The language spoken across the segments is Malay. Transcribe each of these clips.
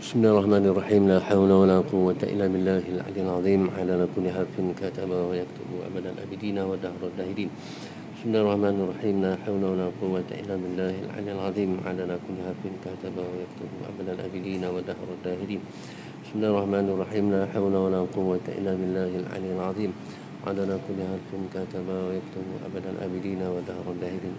Bismillahirrahmanirrahim. La hawla wa la quwwata illa billahil aliyyil azim. Ala kulli harfin kataba wa yaktubu abadan abidina wa dahrud dahidin. Bismillahirrahmanirrahim. La hawla wa la quwwata illa billahil aliyyil azim. Ala kulli harfin kataba wa yaktubu abadan abidina wa dahrud dahidin. Bismillahirrahmanirrahim. La hawla wa la quwwata illa billahil aliyyil azim. Ala kulli harfin kataba wa yaktubu abadan abidina wa dahrud dahidin.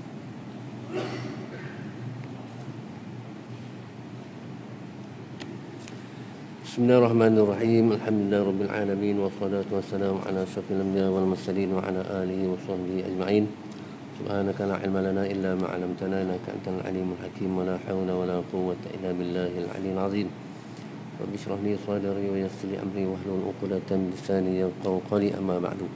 Bismillahirrahmanirrahim. Alhamdulillahirabbil alamin wassalatu wassalamu ala asyrafil anbiya'i wal mursalin wa ala alihi wa sahbihi ajma'in. Subhanaka la ilma lana illa ma 'allamtana innaka antal alimul hakim wa la hawla wa la quwwata illa billahil aliyyil azim. Rabbi shrah li sadri wa yassir li amri wahlul 'uqdatam min lisani yafqahu qawli amma ba'du.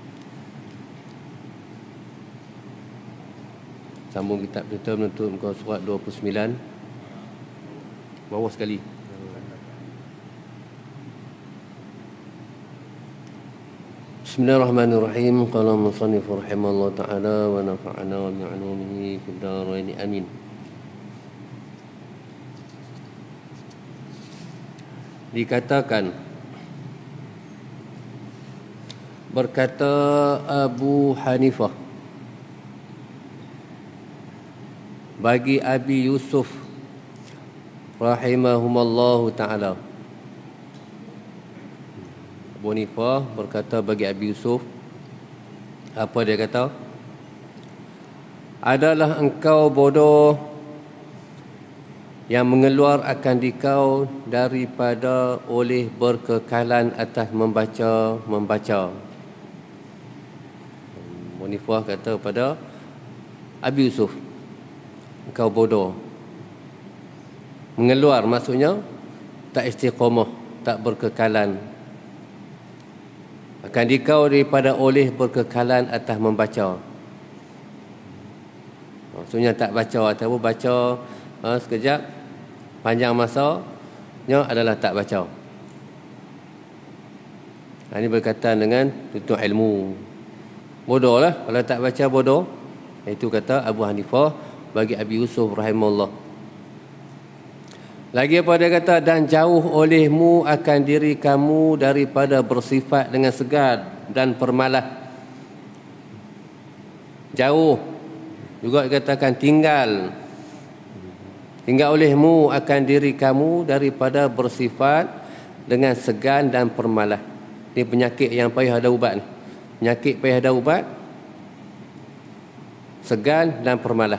Sambung kitab kita menutup muka surat 29. Bawah sekali. Bismillahirrahmanirrahim. Qala musannif rahimahullah ta'ala wa nafa'ana wa bi'ulumihi fid dharain amin. Dikatakan, berkata Abu Hanifah bagi Abi Yusuf rahimahumallahu ta'ala. Abu Hanifah berkata bagi Abi Yusuf, apa dia kata? Adalah engkau bodoh yang mengeluar akan dikau daripada oleh berkekalan atas membaca. Abu Hanifah kata pada Abi Yusuf, engkau bodoh. Mengeluar maksudnya tak istiqamah, tak berkekalan akan dikau daripada oleh berkekalan atas membaca. Maksudnya tak baca ataupun baca sekejap, panjang masanya adalah tak baca. Ini berkaitan dengan tuntut ilmu. Bodoh lah kalau tak baca, bodoh. Itu kata Abu Hanifah bagi Abi Yusuf rahimahullah. Lagi apa dia kata? Dan jauh olehmu akan diri kamu daripada bersifat dengan segan dan permalah. Jauh juga dikatakan tinggal. Tinggal olehmu akan diri kamu daripada bersifat dengan segan dan permalah. Ini penyakit yang payah ada ubat ni. Penyakit payah ada ubat, segan dan permalah.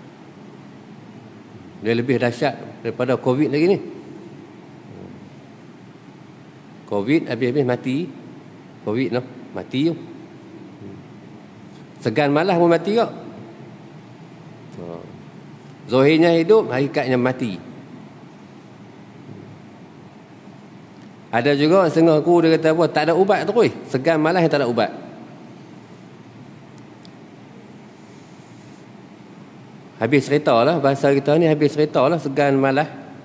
Dia lebih dahsyat daripada COVID lagi ni. COVID habis-habis mati. COVID no, mati je. Segan malah pun mati kok. Zahirnya hidup, hakikatnya mati. Ada juga setengah aku dia kata apa, tak ada ubat terus. Segan malah yang tak ada ubat. Habis cerita lah, bahasa kita ni habis cerita lah, segan malas.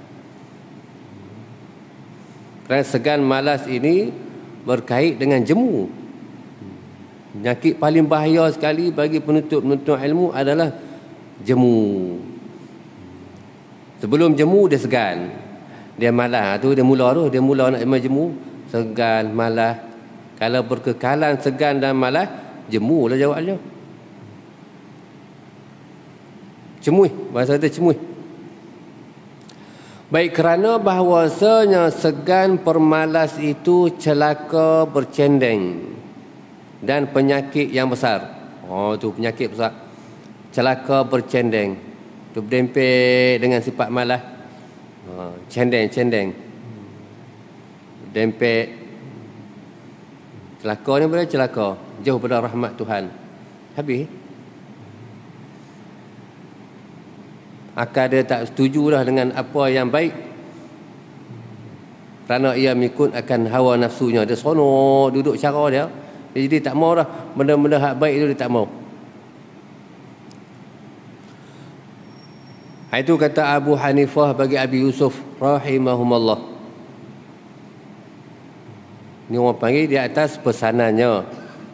Kerana segan malas ini berkait dengan jemu. Penyakit paling bahaya sekali bagi penuntut ilmu adalah jemu. Sebelum jemu dia segan, dia malas tu, dia mula nak jemu, segan, malas. Kalau berkekalan segan dan malas, jemu lah jawabnya. Cemui, bahasa kita cemui. Baik, kerana bahawasanya segan permalas itu celaka bercendeng dan penyakit yang besar. Tu penyakit besar. Celaka bercendeng. Tu berdempet dengan sifat malas. Cendeng. Dempet. Celaka ni boleh celaka. Jauh pada rahmat Tuhan. Habis. Akal dia tak setuju dah dengan apa yang baik, kerana ia mengikut akan hawa nafsunya. Dia seronok duduk cara dia. Jadi tak mau dah benda-benda hak baik itu, dia tak mau. Itu kata Abu Hanifah bagi Abi Yusuf rahimahumallah. Ini orang panggil di atas pesanannya.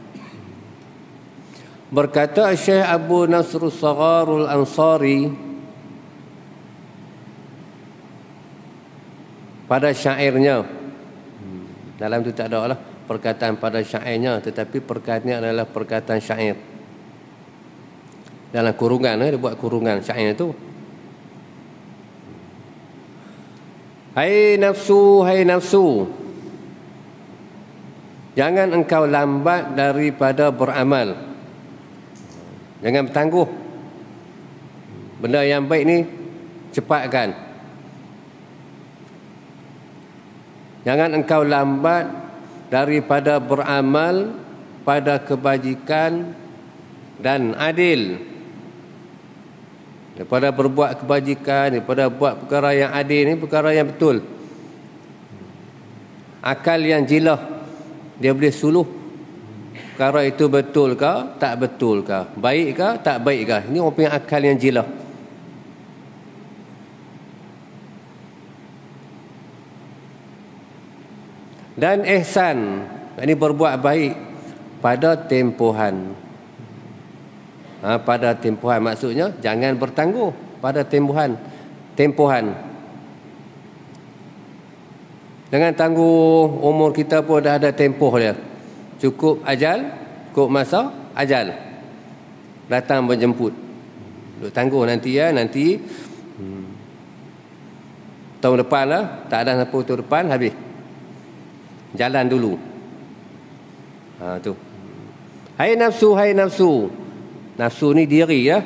Berkata Syekh Abu Nasrul Sagharul Ansari, pada syairnya. Dalam tu tak ada lah perkataan pada syairnya, tetapi perkataannya adalah perkataan syair. Dalam kurungan, dia buat kurungan syair tu. Hai nafsu, jangan engkau lambat daripada beramal. Jangan bertangguh. Benda yang baik ni cepatkan. Jangan engkau lambat daripada beramal pada kebajikan dan adil. Daripada berbuat kebajikan, daripada buat perkara yang adil ni perkara yang betul. Akal yang jilah, dia boleh suluh perkara itu betul ke tak betul ke, baik ke tak baik ke. Ini orang punya akal yang jilah. Dan ihsan, ini berbuat baik pada tempohan. Pada tempohan maksudnya jangan bertangguh pada tempohan. Jangan tangguh, umur kita pun dah ada tempoh dia. Cukup ajal, cukup masa ajal datang menjemput. Duk tangguh nanti nanti tahun depan lah, tak ada apa tahun depan habis. Jalan dulu. Tu. Hai nafsu. Nafsu ni diri ya.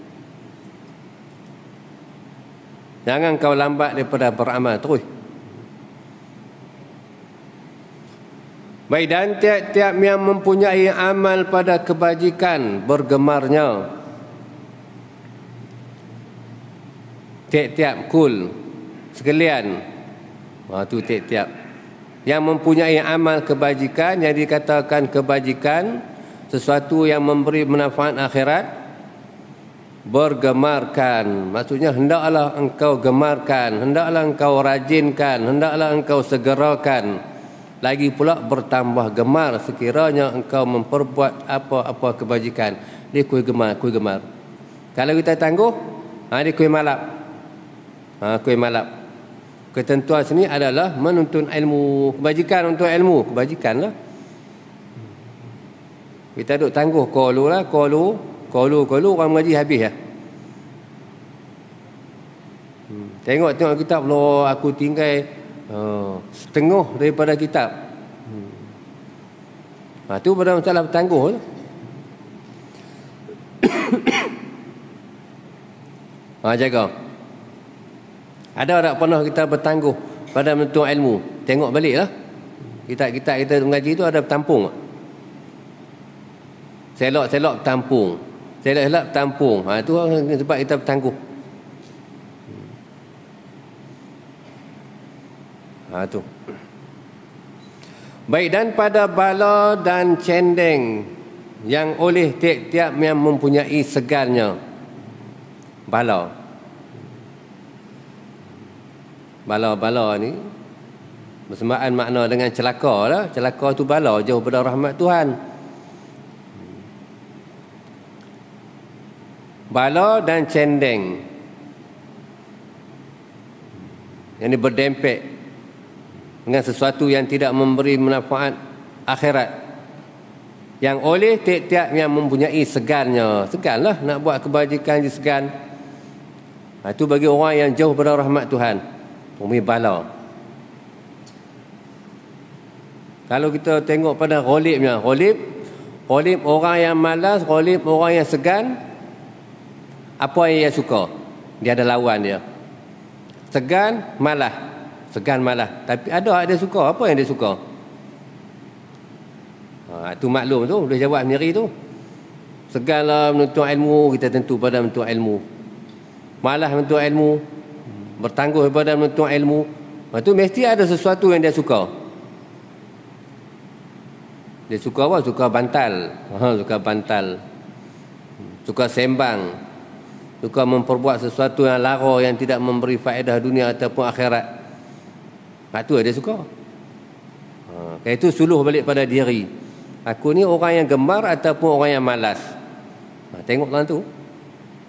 Jangan kau lambat daripada beramal terus. Baik, dan tiap-tiap yang mempunyai amal pada kebajikan bergemarnya. Tiap-tiap kul sekalian. Tu tiap-tiap yang mempunyai amal kebajikan, yang dikatakan kebajikan sesuatu yang memberi manfaat akhirat, bergemarkan. Maksudnya hendaklah engkau gemarkan, hendaklah engkau rajinkan, hendaklah engkau segerakan. Lagi pula bertambah gemar sekiranya engkau memperbuat apa-apa kebajikan. Dia kuih gemar. Kalau kita tangguh, dia kuih malap. Ketentuan sini adalah menuntut ilmu. Kebajikan untuk ilmu. Kebajikan lah. Kita duduk tangguh. Kolu orang mengaji habis lah. Tengok kitab. Loh, aku tinggal setengah daripada kitab. Tu pada masalah bertangguh tu. Jaga. Ada tak pernah kita bertangguh pada menuntut ilmu? Tengok balik lah. Kitab-kitab kita mengaji tu ada bertampung. Selok-selok bertampung. Selok-selok bertampung. Tu sebab kita bertangguh. Tu. Baik, dan pada bala dan cendeng yang oleh tiap-tiap yang mempunyai segarnya. Bala ni bersamaan makna dengan celaka lah. Celaka tu bala, jauh pada rahmat Tuhan. Bala dan cendeng yang ni berdempet dengan sesuatu yang tidak memberi manfaat akhirat, yang oleh tiap-tiap yang mempunyai segannya. Segan lah nak buat kebajikan je segan. Itu bagi orang yang jauh pada rahmat Tuhan. Umi bala. Kalau kita tengok pada ghalibnya, ghalib orang yang malas, ghalib orang yang segan, apa yang dia suka? Dia ada lawan dia. Segan malas. Tapi ada dia suka. Apa yang dia suka? Tu maklum tu, boleh jawab sendiri tu. Seganlah menuntut ilmu, kita tentu pada menuntut ilmu. Malas menuntut ilmu, bertangguh pada menuntut ilmu. Itu mesti ada sesuatu yang dia suka. Dia suka apa? Suka bantal. Suka sembang. Suka memperbuat sesuatu yang lara, yang tidak memberi faedah dunia ataupun akhirat. Itu dia suka. Itu suluh balik pada diri. Aku ni orang yang gemar ataupun orang yang malas. Tengoklah tu.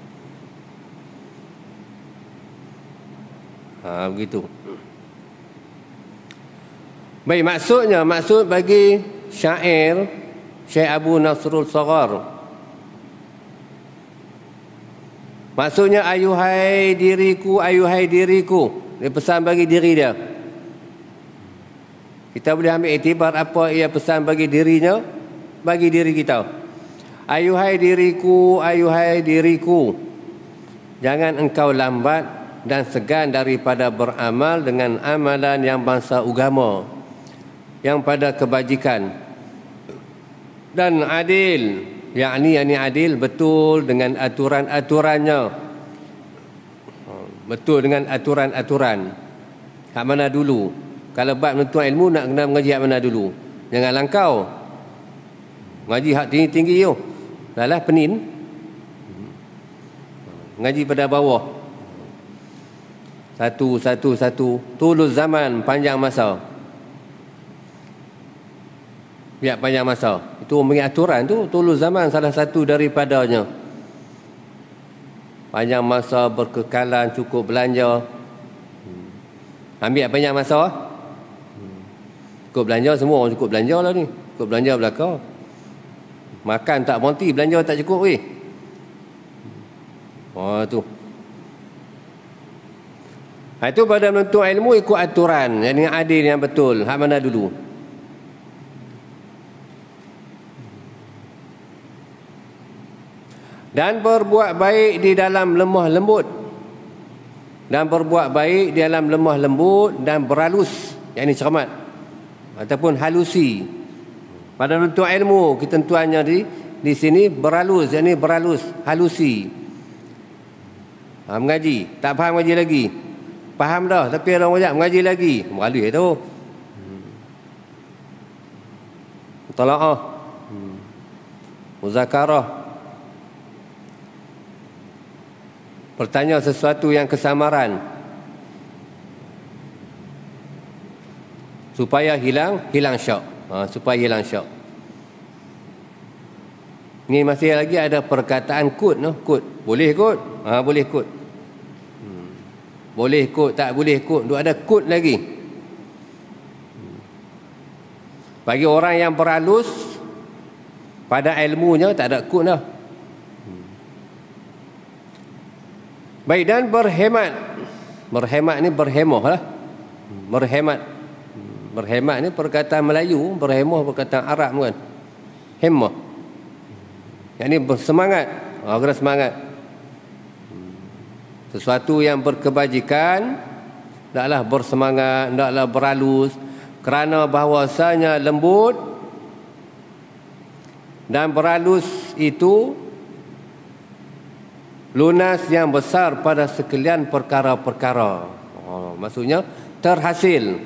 Begitu. Baik, maksud bagi syair Syekh Abu Nasrul Saghar, maksudnya ayuhai diriku, ayuhai diriku. Dia pesan bagi diri dia. Kita boleh ambil iktibar apa ia pesan bagi dirinya, bagi diri kita. Ayuhai diriku, ayuhai diriku, jangan engkau lambat dan segan daripada beramal dengan amalan yang bangsa agama, yang pada kebajikan dan adil, yakni adil betul dengan aturan-aturannya, betul dengan aturan-aturan. Hak mana dulu? Kalau bab menuntut ilmu nak kena mengaji hak mana dulu? Jangan langkau ngaji hak tinggi-tinggi yo, lalah penin ngaji pada bawah, satu tulus zaman, panjang masa. Biar panjang masa. Itu mengaturan tu tulus zaman salah satu daripadanya. Panjang masa, berkekalan, cukup belanja. Ambil panjang masa. Cukup belanja, semua orang cukup belanja lah ni. Cukup belanja belakang. Makan tak berhenti, belanja tak cukup weh. Oh tu. Itu pada menuntut ilmu ikut aturan yang adil, yang betul. Hak mana dulu? Dan berbuat baik di dalam lemah lembut. Dan berbuat baik di dalam lemah lembut dan berhalus, yang ini cermat ataupun halusi. Pada menuntut ilmu ketentuannya di sini berhalus, yang ini berhalus, halusi. Mengaji, tak faham ngaji lagi. Faham dah tapi orang ajak mengaji lagi. Berhalus tu. Mutalaah. Muzakarah. Bertanya sesuatu yang kesamaran supaya hilang syak. Supaya hilang syak. Ni masih lagi ada perkataan kut, no? Kut. Boleh kut? Boleh kut. Boleh kut, tak boleh kut. Duk ada kut lagi. Bagi orang yang berhalus pada ilmunya tak ada kut dah. Baik, dan berhemat. Berhemat ni berhemah lah. Berhemat. Berhemat ni perkataan Melayu, berhemah perkataan Arab kan. Hemah. Yang ni bersemangat. Kena semangat. Sesuatu yang berkebajikan, hendaklah bersemangat, hendaklah berhalus, kerana bahawasanya lembut dan berhalus itu lunas yang besar pada sekalian perkara-perkara. Maksudnya terhasil.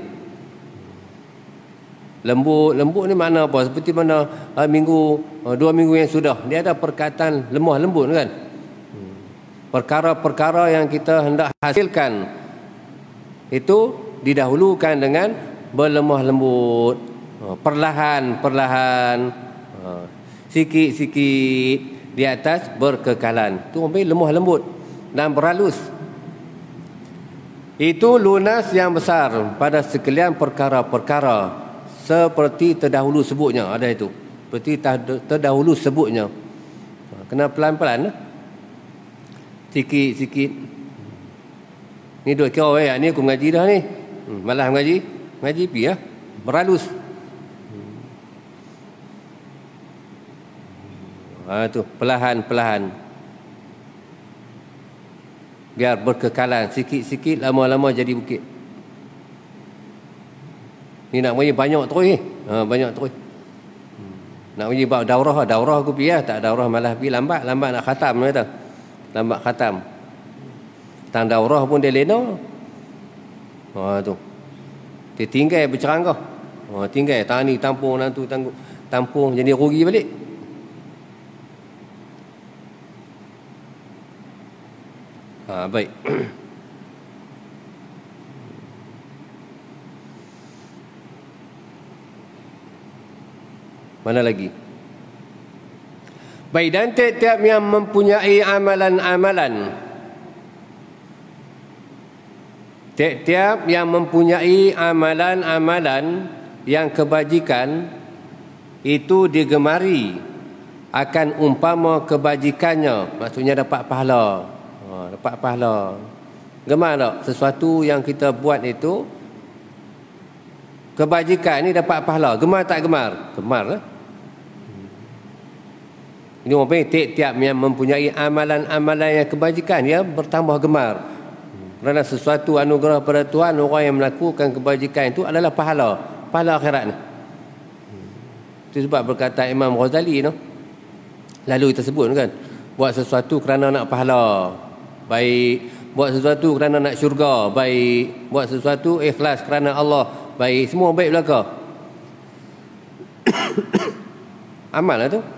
Lembut ni makna apa? Seperti mana dua minggu yang sudah, dia ada perkataan lemah lembut kan. Perkara-perkara yang kita hendak hasilkan itu didahulukan dengan berlemah lembut, perlahan-perlahan, sikit-sikit, di atas berkekalan. Itu ambil lemah lembut dan berhalus. Itu lunas yang besar pada sekalian perkara-perkara, seperti terdahulu sebutnya. Ada itu, seperti terdahulu sebutnya. Kena pelan-pelan lah. Sikit-sikit. Ni duk kira ni aku mengaji dah ni. Malah mengaji pi lah. Berhalus. Tu perlahan-perlahan, biar berkekalan. Sikit-sikit, lama-lama jadi bukit. Ni nak bagi banyak terus ni. Banyak terus. Nak bagi bab daurah aku pergi lah. Tak daurah malah pergi lambat nak khatam kata. Lambat khatam. Tang daurah pun dia lena. Tu. Dia tinggal berceranggah. Tinggal tang ni tampung, nang tu tampung, jadi rugi balik. Baik. Mana lagi? Baik, dan tiap-tiap yang mempunyai amalan-amalan, tiap-tiap yang mempunyai amalan-amalan yang kebajikan itu digemari akan umpama kebajikannya, maksudnya dapat pahala. Dapat pahala. Gemar tak? Sesuatu yang kita buat itu, kebajikan ni dapat pahala. Gemar tak gemar? Gemar lah. Ini orang tiap-tiap yang mempunyai amalan-amalan yang kebajikan, dia bertambah gemar. Kerana sesuatu anugerah pada Tuhan, orang yang melakukan kebajikan itu adalah pahala. Pahala akhirat ni. Itu sebab berkata Imam Ghazali tu, lalu kita sebut kan, buat sesuatu kerana nak pahala, baik. Buat sesuatu kerana nak syurga, baik. Buat sesuatu ikhlas kerana Allah, baik. Semua baik belaka. Amal lah tu.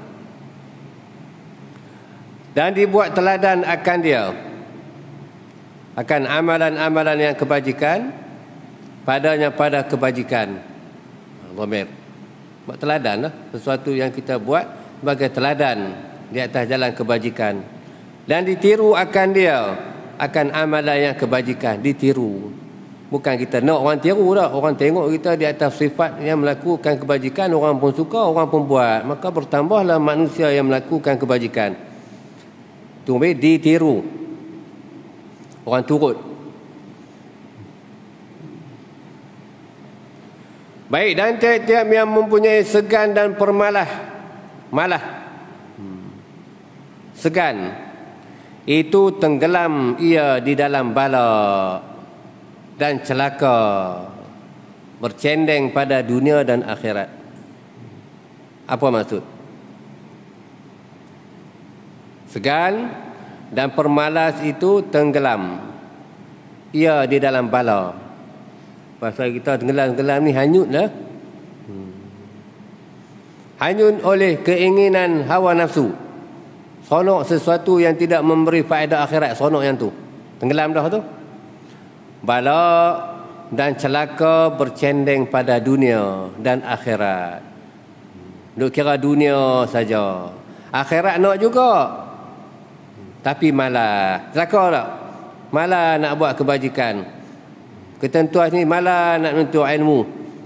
Dan dibuat teladan akan dia, akan amalan-amalan yang kebajikan, padanya pada kebajikan. Dhamir. Buat teladan lah. Sesuatu yang kita buat sebagai teladan di atas jalan kebajikan. Dan ditiru akan dia, akan amalan yang kebajikan. Ditiru. Bukan kita nak orang tiru dah. Orang tengok kita di atas sifat yang melakukan kebajikan, orang pun suka, orang pun buat. Maka bertambahlah manusia yang melakukan kebajikan. Itu ditiru. Orang turut. Baik, dan tiap-tiap yang mempunyai segan dan permalah, segan, itu tenggelam ia di dalam bala dan celaka, bercendeng pada dunia dan akhirat. Apa maksud? Segan dan permalas itu tenggelam ia di dalam bala. Pasal kita tenggelam-tenggelam ni hanyut lah. Hanyut oleh keinginan hawa nafsu. Sonok sesuatu yang tidak memberi faedah akhirat, sonok yang tu. Tenggelam dah tu. Bala dan celaka bercendeng pada dunia dan akhirat. Duk kira dunia saja. Akhirat nak juga. Tapi malah. Celaka tak? Malah nak buat kebajikan. Ketentuan ni malah nak menuntut ilmu.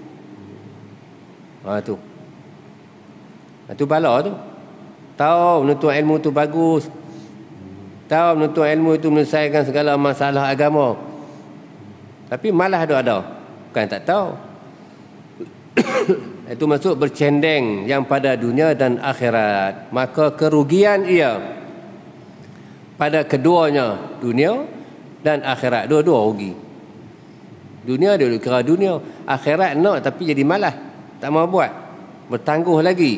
Tu. Itu bala tu. Tahu menuntut ilmu tu bagus. Tahu menuntut ilmu itu menyelesaikan segala masalah agama. Tapi malah ada. Bukan tak tahu. Itu maksud bercendeng yang pada dunia dan akhirat. Maka kerugian ia pada keduanya, dunia dan akhirat. Dua-dua rugi. Dunia dia kira dunia, akhirat nak tapi jadi malas, tak mau buat, bertangguh lagi.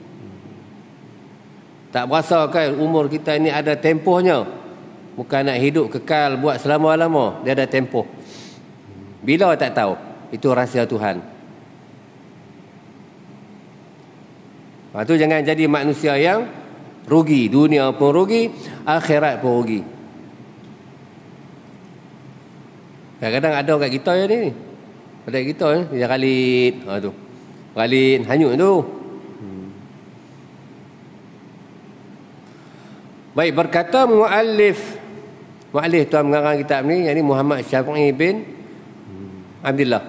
Tak berasa kan umur kita ini ada tempohnya. Bukan nak hidup kekal buat selama-lama, dia ada tempoh. Bila tak tahu, itu rahsia Tuhan. Lepas tu jangan jadi manusia yang rugi, dunia pun rugi, akhirat pun rugi. Kadang-kadang ada kat kita je ni. Ada kat kita ni, dia Khalid. Tu. Khalid hanyut tu. Baik, berkata muallif tuan mengarang kitab ni, yakni Muhammad Syafi'i bin Abdullah.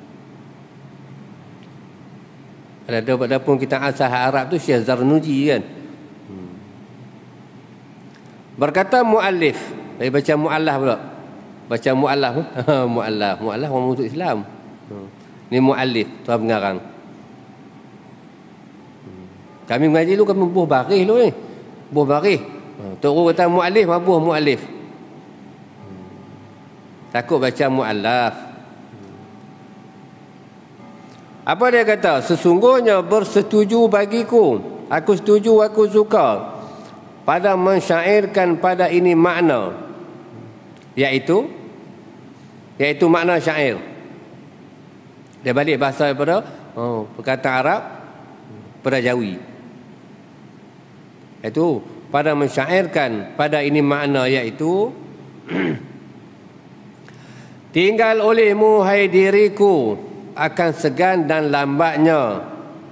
Ada pun kita asal Arab tu Syekh Zarnuji kan. Berkata muallif, saya baca muallaf pula. Baca muallaf. Muallaf orang masuk Islam. Ni muallif, tuan pengarang. Kami mengaji dulu kami buh baris dulu ni. Buh baris. Tok guru kata muallif, buh muallif. Takut baca muallaf. Apa dia kata? Sesungguhnya bersetuju bagiku. Aku setuju, aku suka pada mensyairkan pada ini makna, iaitu makna syair. Dia balik bahasa daripada perkataan Arab pada Jawi. Itu pada mensyairkan pada ini makna, iaitu tinggal olehmu hai diriku akan segan dan lambatnya.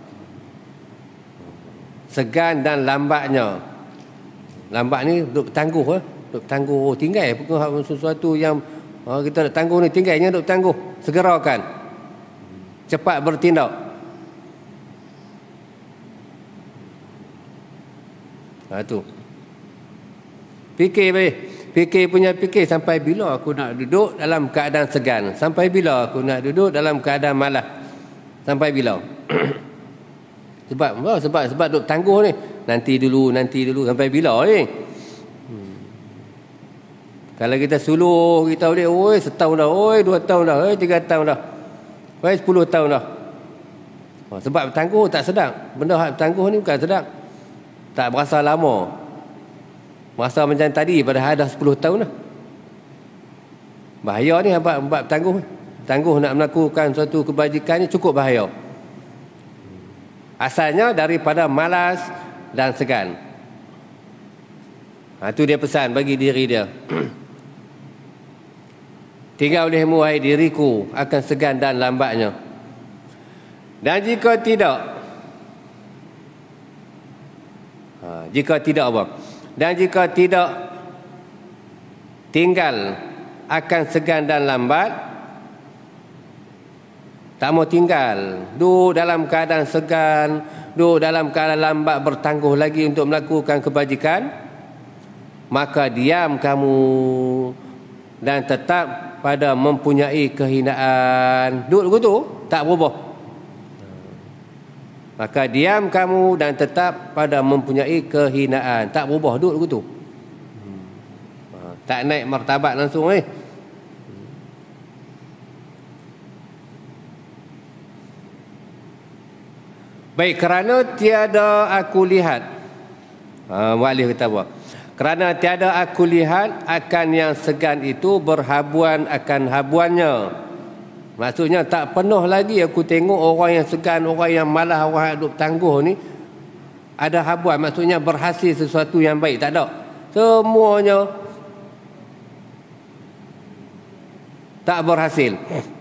Segan dan lambatnya. Lambat ni duk tangguh duk tangguh, tinggal sesuatu yang kita nak tangguh ni, tinggalnya duk tangguh, segerakan. cepat bertindak. Tu. Fikir sampai bila aku nak duduk dalam keadaan segan? Sampai bila aku nak duduk dalam keadaan malas? Sampai bila? Sebab duk tangguh ni. Nanti dulu sampai bila ni? Kalau kita suluh, kita boleh, oi setahun dah, oi 2 tahun dah, oi 3 tahun dah, oi 10 tahun dah. Sebab bertangguh tak sedap. Benda hak bertangguh ni bukan sedap. Tak berasa lama. Berasa macam tadi padahal dah 10 tahun dah. Bahaya ni bab bertangguh. Tangguh nak melakukan suatu kebajikan ni cukup bahaya. Asalnya daripada malas dan segan. Itu dia pesan bagi diri dia. Tinggal olehmu wahai diriku akan segan dan lambatnya. Dan jika tidak apa? Dan jika tidak tinggal akan segan dan lambat, tak mau tinggal, duduk dalam keadaan segan, duduk dalam keadaan lambat, bertangguh lagi untuk melakukan kebajikan, maka diam kamu dan tetap pada mempunyai kehinaan. Duduk begitu, tak berubah. Maka diam kamu dan tetap pada mempunyai kehinaan. Tak berubah, duduk begitu. Tak naik martabat langsung ni. Baik, kerana tiada aku lihat. Mu'alif kata apa? Kerana tiada aku lihat akan yang segan itu berhabuan akan habuannya. Maksudnya tak pernah lagi aku tengok orang yang segan, orang yang malas, orang yang duduk tangguh ni ada habuan. Maksudnya berhasil sesuatu yang baik. Tak ada. Semuanya tak berhasil.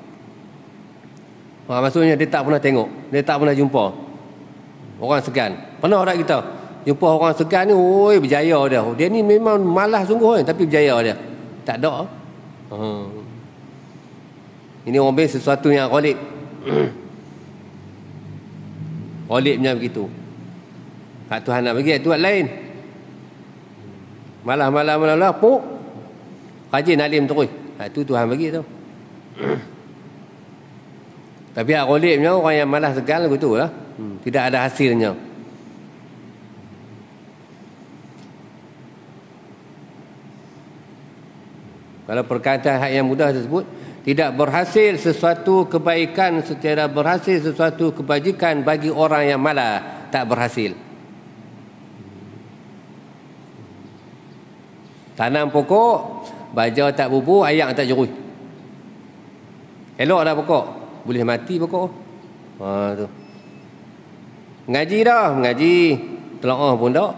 Maksudnya dia tak pernah tengok, dia tak pernah jumpa orang segan. Pernah tak kita jumpa orang segan ni, oi berjaya dia. Dia ni memang malas sungguh tapi berjaya dia. Tak ada. Ini orang beri sesuatu yang ghalib. Ghalibnya begitu. Hak Tuhan nak bagi, Tuhan lain. Malah puk. Rajin alim terus. Itu Tuhan bagi tu. Tapi hak ghalibnya orang yang malas segan begitu lah. Tidak ada hasilnya. Kalau perkataan hak yang mudah tersebut, tidak berhasil sesuatu kebaikan, secara berhasil sesuatu kebajikan bagi orang yang malas, tak berhasil. Tanam pokok, baja tak bubuh, ayak tak jerui. Elok dah pokok, boleh mati pokok. Tu. Mengaji dah, mengaji. Telaah pun tak.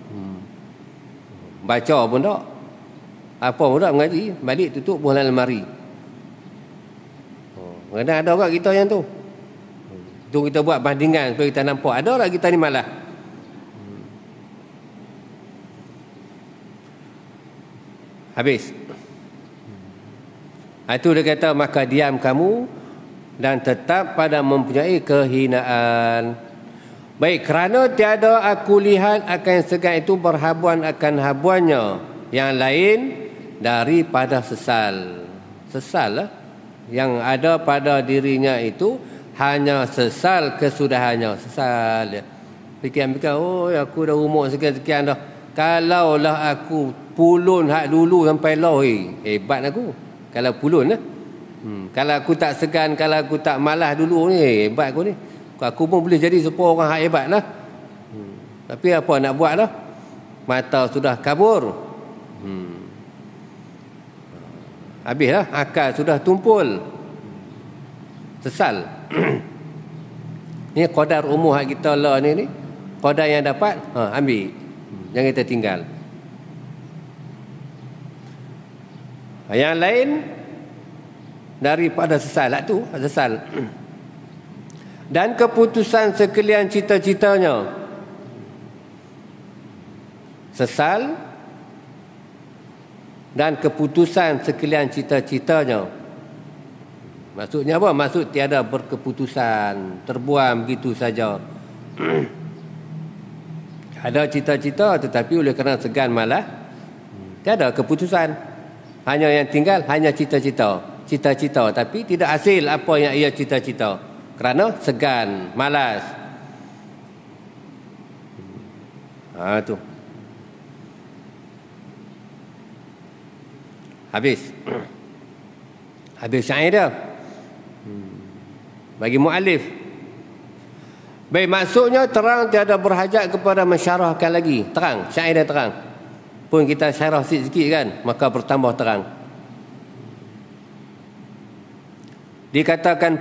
Baca pun tak. Apa pun tak mengaji. Balik tutup buah dalam lemari. Kadang ada orang kita yang tu. Tu kita buat bandingan supaya kita nampak. Ada orang kita ni malas. Habis. Itu dia kata, maka diam kamu dan tetap pada mempunyai kehinaan. Baik, kerana tiada aku lihat akan segan itu berhabuan akan habuannya yang lain daripada sesal. Sesal lah. Yang ada pada dirinya itu hanya sesal kesudahannya. Sesal dia. Fikir-fikir, oh aku dah umur sekian-sekian dah. Kalaulah aku pulun hak dulu sampai lah, hebat aku. Kalau pulun lah. Kalau aku tak segan, kalau aku tak malas dulu ni, hebat aku ni. Aku pun boleh jadi sebuah orang hak hebat lah. Tapi apa nak buat lah. Mata sudah kabur. Habislah, akal sudah tumpul. Sesal. Ni qadar umur hak kita lah ni. Qadar yang dapat, ambil. Jangan kita tinggal. Yang lain daripada sesal lah tu, sesal. Dan keputusan sekalian cita-citanya. Sesal dan keputusan sekalian cita-citanya. Maksudnya apa? Maksud tiada berkeputusan, terbuang begitu saja. Ada cita-cita tetapi oleh kerana segan malas, tiada keputusan. Hanya yang tinggal hanya cita-cita. Cita-cita tapi tidak hasil apa yang ia cita-cita. Kerana segan, malas. Tu. Habis. Habis syair dia. Bagi muallif. Baik, maksudnya terang tiada berhajat kepada mensyarahkan lagi. Terang, syair dia terang. Pun kita syarah sikit-sikit kan, maka bertambah terang. Dikatakan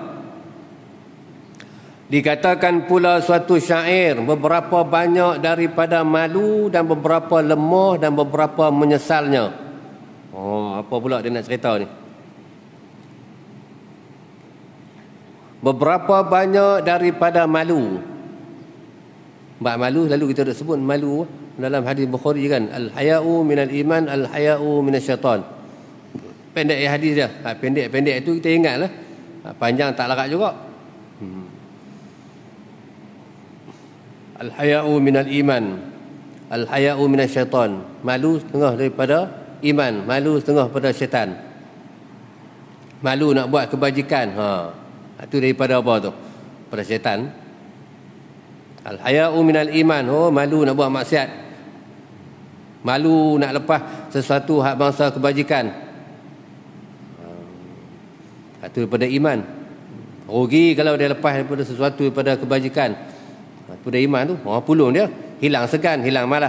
pula suatu syair beberapa banyak daripada malu dan beberapa lemah dan beberapa menyesalnya. Apa pula dia nak cerita ni? Beberapa banyak daripada malu. Bab malu lalu kita dah sebut malu dalam hadis Bukhari kan, al-haya'u minal iman, al-haya'u minasyaitan. Pendek hadis dia. Pendek itu kita ingatlah. Panjang tak larat juga. Al-haya'u minal iman, al-haya'u minasyaitan. Malu setengah daripada iman, malu setengah pada syaitan. Malu nak buat kebajikan. Itu daripada apa tu? Pada syaitan. Al-haya'u minal iman. Malu nak buat maksiat. Malu nak lepas sesuatu hak bangsa kebajikan. Itu daripada iman. Rugi kalau dia lepas daripada sesuatu daripada kebajikan. Itu dari iman tu. Pulung dia. Hilang segan, hilang malas.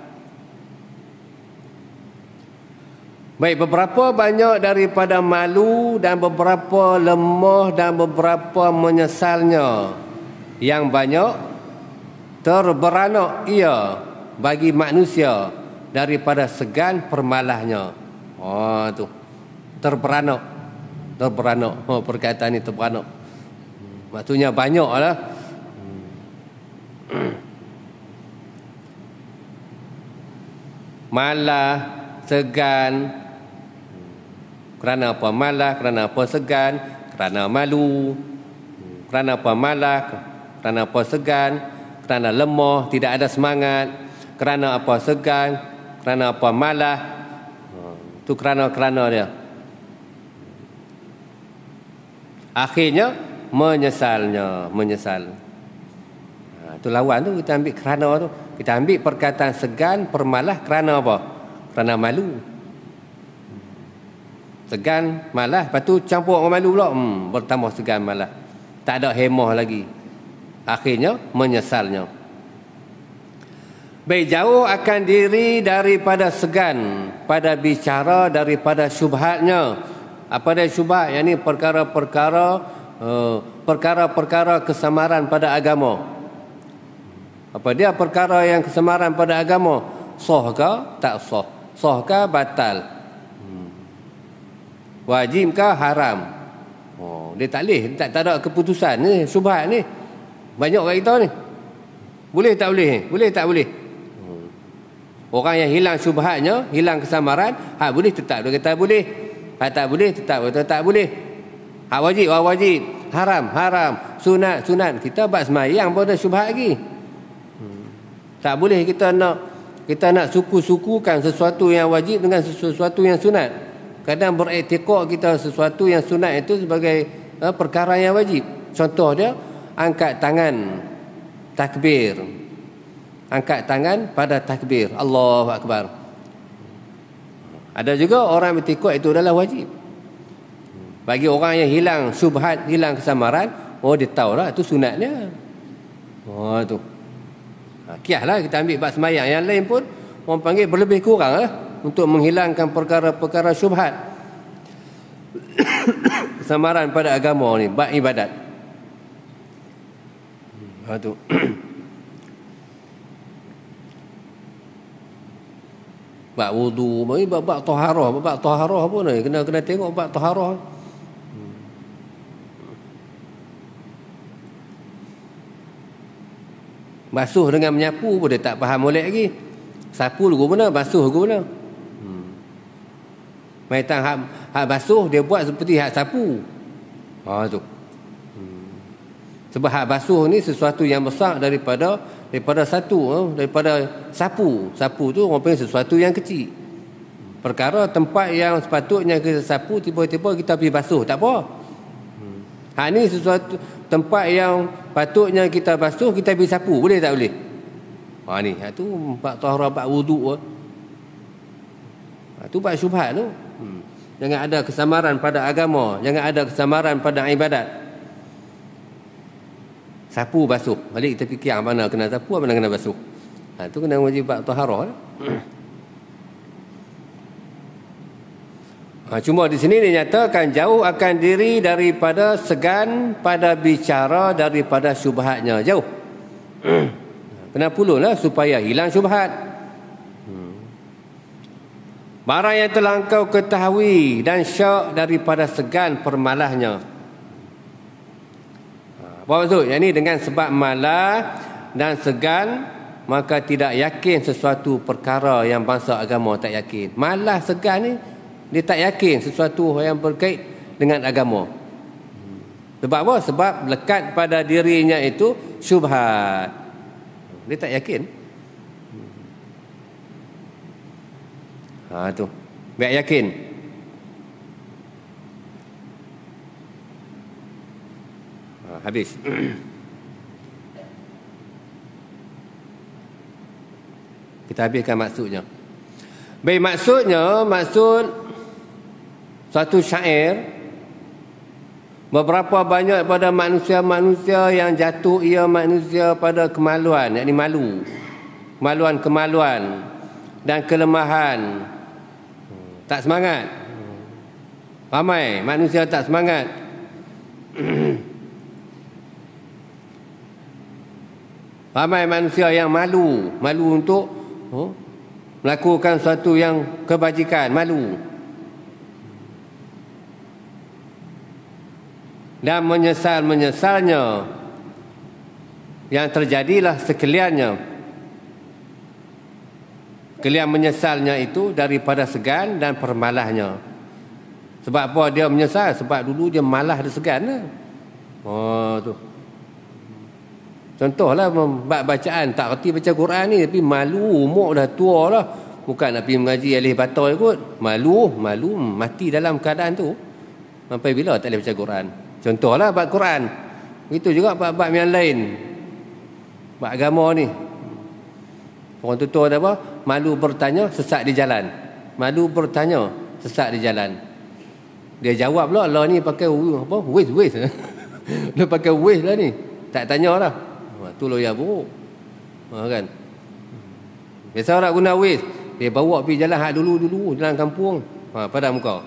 Baik, beberapa banyak daripada malu dan beberapa lemah dan beberapa menyesalnya. Yang banyak terberanak ia bagi manusia daripada segan permalahnya. Tu. Terberanak. Perkataan ni terberanak. Maksudnya banyak lah. Malah, segan. Kerana apa malah, kerana apa segan, kerana malu. Kerana apa malah, kerana apa segan, kerana lemah, tidak ada semangat. Kerana apa segan, kerana apa malah. Itu kerana dia. Akhirnya menyesal. Itu lawan tu, kita ambil kerana tu. Kita ambil perkataan segan, permalah kerana apa? Kerana malu. Segan, malas, lepas tu campur orang malu pula. Bertambah segan, malas. Tak ada hemah lagi. Akhirnya menyesalnya. Baik, jauh akan diri daripada segan pada bicara daripada syubhatnya. Apa dia syubhat? Yang ni perkara-perkara kesamaran pada agama. Apa dia perkara yang kesamaran pada agama? Sah ke tak sah? Sah ke batal? Wajib ke haram? Dia tak boleh, tak ada keputusan ni, syubhat ni. Banyak kat kita ni. Boleh tak boleh? Boleh tak boleh? Orang yang hilang syubhatnya, hilang kesamaran, hak boleh tetap dia kata boleh. Hak tak boleh tetap kata tak boleh. Hak wajib, wajib. Haram, sunat. Kita buat semayang pun ada syubhat lagi. Tak boleh kita nak suku-sukukan sesuatu yang wajib dengan sesuatu yang sunat. Kadang beretikad kita sesuatu yang sunat itu sebagai perkara yang wajib. Contoh dia, angkat tangan takbir. Angkat tangan pada takbir. Allahu Akbar. Ada juga orang beretikad itu adalah wajib. Bagi orang yang hilang syubhat, hilang kesamaran, dia tahu lah itu sunatnya. Tu. Kiaslah kita ambil bab semayang. Yang lain pun orang panggil berlebih kurang lah. Untuk menghilangkan perkara-perkara syubhat. Kesamaran pada agama ni, bab ibadat. Tu. Bab wudu, bab taharah, apa ni? Kena tengok bab taharah. Basuh dengan menyapu pun dia tak faham molek lagi. Sapu lagu mana, basuh lagu mana. Maitang hak basuh dia buat seperti hak sapu. Tu. Sebab hak basuh ni sesuatu yang besar daripada satu, daripada sapu. Sapu tu orang panggil sesuatu yang kecil. Perkara tempat yang sepatutnya kita sapu, tiba-tiba kita pergi basuh, tak apa. Hak ni sesuatu tempat yang patutnya kita basuh, kita pergi sapu, boleh tak boleh? Ni hak tu bab taharah, bab wuduk. Tu bab syubhat tu. Jangan ada kesamaran pada agama, jangan ada kesamaran pada ibadat. Sapu basuh. Balik kita fikir mana kena sapu, mana kena basuh. Tu kena wajib bab taharah. Cuma di sini dinyatakan jauh akan diri daripada segan pada bicara daripada syubhatnya. Jauh. Kena pulunglah supaya hilang syubhat. Barang yang telah engkau ketahui dan syak daripada segan permalahnya. Apa maksud? Yang ini dengan sebab malah dan segan, maka tidak yakin sesuatu perkara yang bangsa agama tak yakin. Malah segan ni, dia tak yakin sesuatu yang berkait dengan agama. Sebab apa? Sebab lekat pada dirinya itu syubhat. Dia tak yakin. Tu. Biar yakin. Habis. Kita habiskan maksudnya. Baik, maksud satu syair, beberapa banyak pada manusia-manusia yang jatuh ia manusia pada kemaluan, yakni malu. Kemaluan dan kelemahan. Tak semangat. Ramai manusia tak semangat. Ramai manusia yang malu untuk melakukan sesuatu yang kebajikan, malu. Dan menyesalnya yang terjadilah sekaliannya. Kalian menyesalnya itu daripada segan dan permalahnya. Sebab apa dia menyesal? Sebab dulu dia malah ada segan. Tu. Contohlah bacaan, tak reti baca Quran ni tapi malu, umur dah tua lah. Bukan nak pergi mengaji alih batal kot. Malu, mati dalam keadaan tu. Sampai bila tak boleh baca Quran? Contohlah bab Quran. Itu juga bab yang lain. Bab agama ni. Orang tutur ada apa? Malu bertanya, sesat di jalan. Malu bertanya, sesat di jalan. Dia jawab pula, Allah ni pakai apa? Waze. Dia pakai waze lah ni. Tak tanya lah. Tu loya buruk. Kan? Biasa orang guna waze. Dia bawa pergi jalan hak dulu, jalan kampung. Padam kau.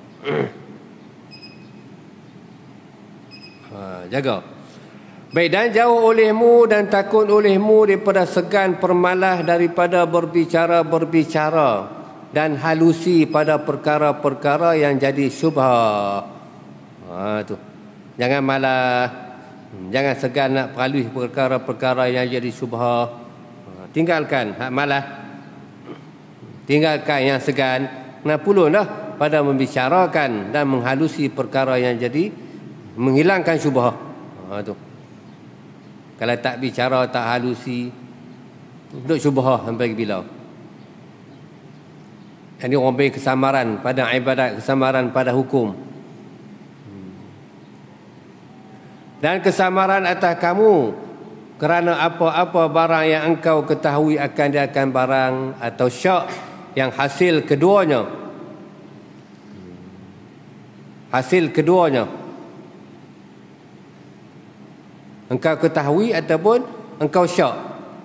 Jaga. Baik, dan jauh olehmu dan takut olehmu daripada segan permalah daripada berbicara dan halusi pada perkara-perkara yang jadi syubhah. Tu. Jangan malah, jangan segan nak peralui perkara-perkara yang jadi syubhah. Tinggalkan hak malah. Tinggalkan yang segan. Kena pulunglah pada membicarakan dan menghalusi perkara yang jadi menghilangkan syubhah. Tu. Kalau tak bicara, tak halusi, duduk syubhah sampai bila? Ini orang beri kesamaran pada ibadat, kesamaran pada hukum. Dan kesamaran atas kamu kerana apa-apa barang yang engkau ketahui akan dia akan barang atau syak yang hasil keduanya. Hasil keduanya. Engkau ketahui ataupun engkau syak.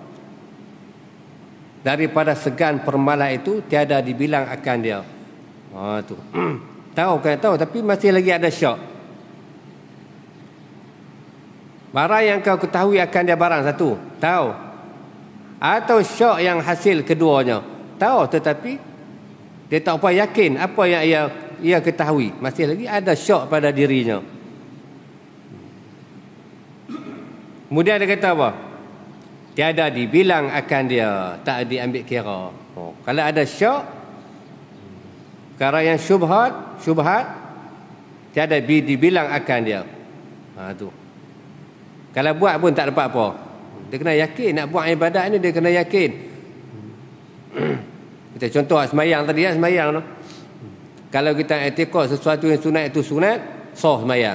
Daripada segan permalah itu tiada dibilang akan dia. Tu. Tahu kan tahu tapi masih lagi ada syak. Barang yang kau ketahui akan dia barang satu, tahu. Atau syak yang hasil keduanya, tahu tetapi dia tak apa yakin apa yang ia ketahui. Masih lagi ada syak pada dirinya. Kemudian dia kata apa? Tiada dibilang akan dia, tak diambil kira. Kalau ada syak, perkara yang syubhat, tiada dibilang akan dia. Tu. Kalau buat pun tak dapat apa. Dia kena yakin nak buat ibadat ni, dia kena yakin. Kita contoh semayang tadi ya, semayang tu. Kalau kita i'tikad sesuatu yang sunat itu sunat, sah semayang.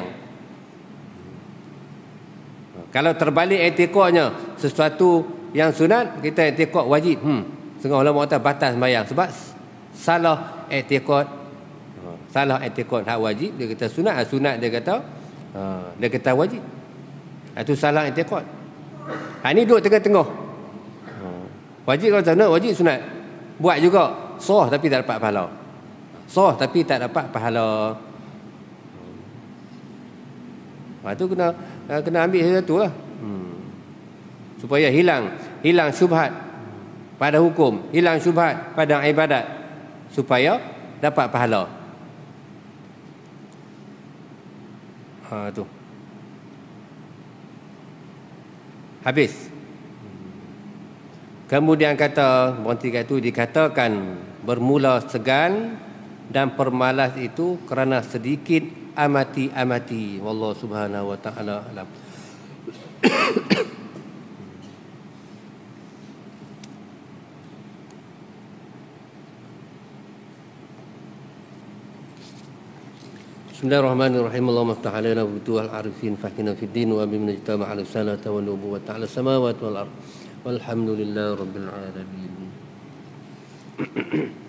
Kalau terbalik i'tikadnya sesuatu yang sunat, kita i'tikad wajib. Setengah ulama kata batas semayang sebab salah i'tikad. Salah i'tikad hak wajib, dia kata sunat, sunat dia kata wajib. Itu salah i'tikad. Ini duduk tengah-tengah. Wajib kalau sunat, wajib sunat. Buat juga sah tapi tak dapat pahala. Sah tapi tak dapat pahala. Itu kena ambil sesuatu lah. Supaya hilang syubhat pada hukum, hilang syubhat pada ibadat, supaya dapat pahala. Tu. Habis. Kemudian kata berhenti kat itu, dikatakan bermula segan dan permalas itu kerana sedikit amati. Wallahu subhanahu wa ta'ala alam. Bismillahirrahmanirrahim. Allahumma iftah alaina futuhal arifin fahkina fid din wa bimna ijtama ala sanata wa nubuwwata ala samawati wal ard. Walhamdulillahi rabbil alamin.